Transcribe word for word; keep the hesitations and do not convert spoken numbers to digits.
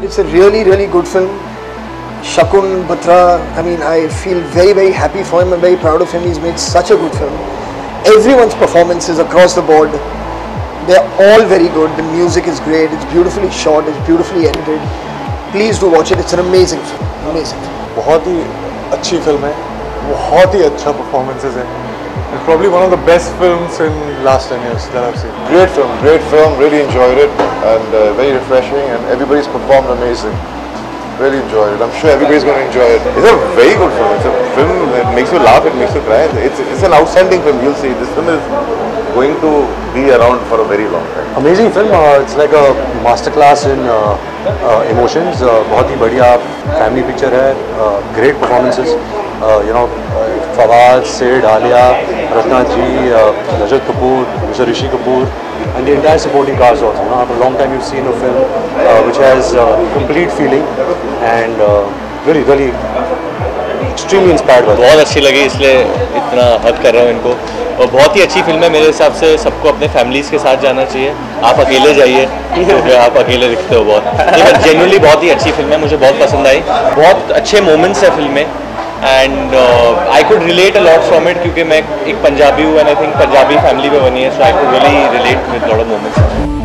It's a really, really good film. Shakun Batra, I mean, I feel very, very happy for him. I'm very proud of him. He's made such a good film. Everyone's performances across the board, they're all very good. The music is great. It's beautifully shot. It's beautifully edited. Please do watch it. It's an amazing film. Amazing. बहुत ही अच्छी film है. बहुत ही अच्छा performances है. It's probably one of the best films in last ten years that I've seen. Great film, great film. Really enjoyed it, and uh, very refreshing. And everybody's performed amazing. Really enjoyed it. I'm sure everybody's going to enjoy it. It's a very good film. It's a film that makes you laugh, it makes you cry. It's it's an outstanding film. You'll see. This film is going to be around for a very long time. Amazing film. Uh, it's like a masterclass in uh, uh, emotions. Uh, बहुत ही बढ़िया family picture है. Uh, great performances. Uh, you know, uh, Fawad, Sid, Alia, Ratna Ji, uh, Rajat Kapoor, Mister Rishi Kapoor, and the entire supporting cast also. You know, after a long time you've seen a film uh, which has uh, complete feeling and uh, really, really extremely inspired by. बहुत अच्छी लगी इसलिए इतना हक कर रहा हूँ इनको और बहुत ही अच्छी फिल्म है मेरे हिसाब से सबको अपने फैमिलीज़ के साथ जाना चाहिए. आप अकेले जाइए क्योंकि आप अकेले दिखते हो बहुत. लेकिन जेन्युइनली बहुत ही अच्छी फिल्म है. मुझे बहुत पसंद आई. बहुत अच्छे मोमेंट्स है फिल्म में and I could relate a lot from it क्योंकि मैं एक पंजाबी हूँ and I think Punjabi family में बनी है. So I could really relate with lot of moments.